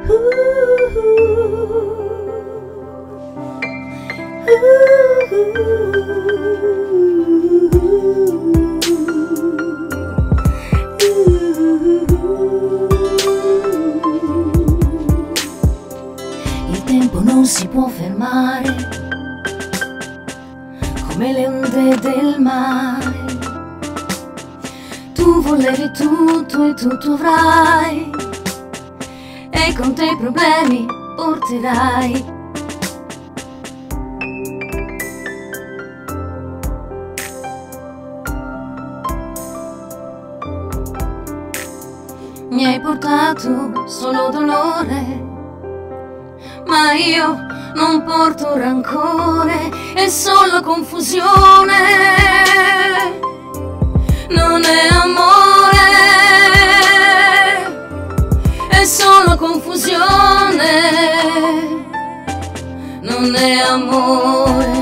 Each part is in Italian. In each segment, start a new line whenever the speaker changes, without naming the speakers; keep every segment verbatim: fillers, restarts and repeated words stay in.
Il tempo non si può fermare, come le onde del mare. Tu volevi tutto e tutto avrai, e con te i problemi porterai. Mi hai portato solo dolore, ma io non porto rancore, è solo confusione. Non è amore, è solo confusione. Non è amore.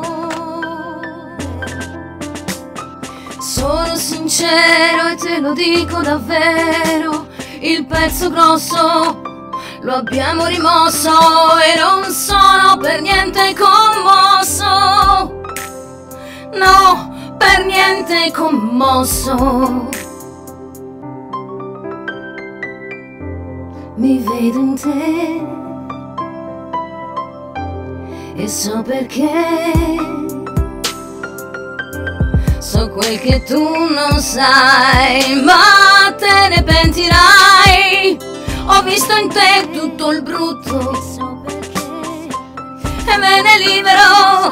Sono sincero e te lo dico davvero, il pezzo grosso lo abbiamo rimosso e non sono per niente commosso. No, per niente commosso. Mi vedo in te e so perché. So quel che tu non sai, ma te ne pentirai. Ho visto in te tutto il brutto e me ne libero.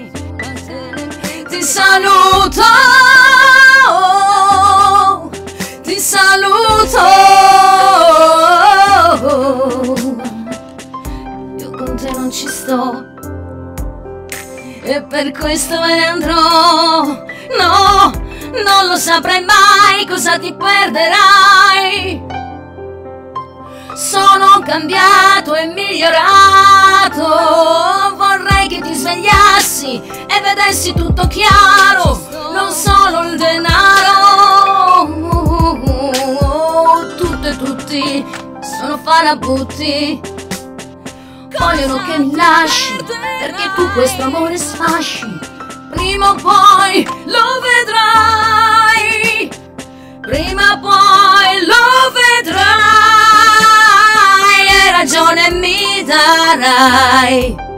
Ti saluto, ti saluto. Io con te non ci sto e per questo me ne andrò. No, non lo saprai mai cosa ti perderai. Sono cambiato e migliorato. Vorrei che ti svegliassi e vedessi tutto chiaro, non solo il denaro. Tutto e tutti sono farabutti, vogliono che mi lasci perché tu questo amore sfasci. Prima o poi lo vedrai, prima o poi lo vedrai e ragione mi darai.